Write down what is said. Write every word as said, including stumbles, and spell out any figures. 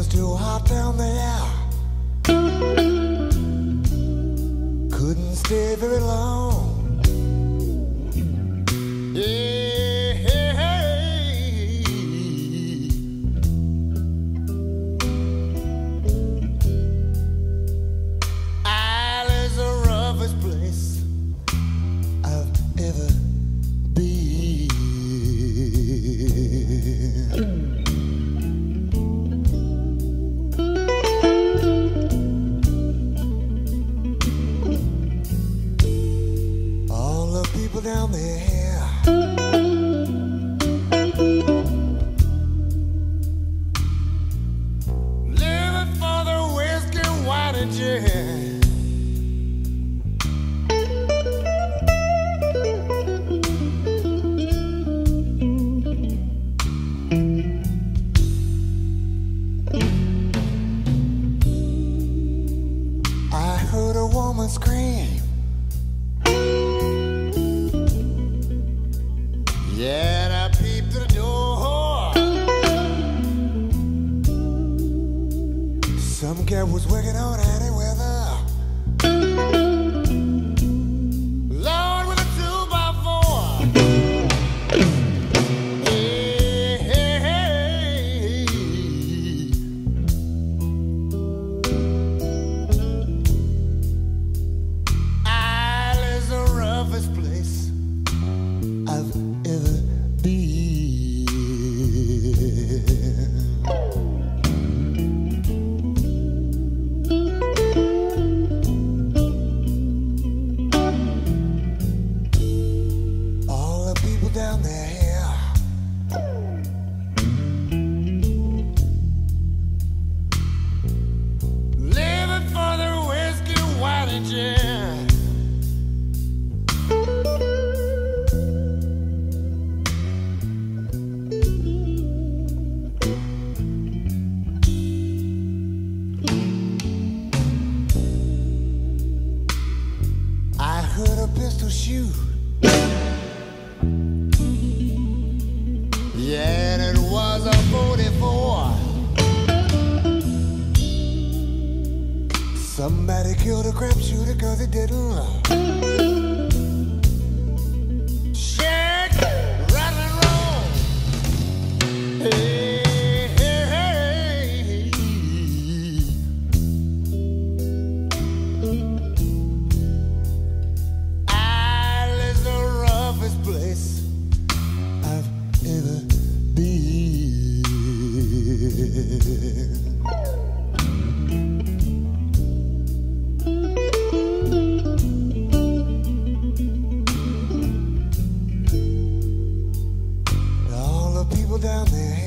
was too hot down there. Couldn't stay very long. Yeah, hey, hey. Ireland's the roughest place I've ever been. All the people down there, living for the whiskey, wine, and gin. I heard a woman scream. Yeah, and I peeped to the door. Some guy was working on any weather. Lord, with a two by four. Hey, hey, hey. Ireland's the roughest place I've ever been. All the people down there, living for the whiskey, wine, and gin. I heard a pistol shoot. Yeah, and it was a forty-four. Somebody killed a crap shooter cause he didn't shake, rattle and roll. Hey, hey, hey. Ireland's the roughest place I've ever been. All the people down there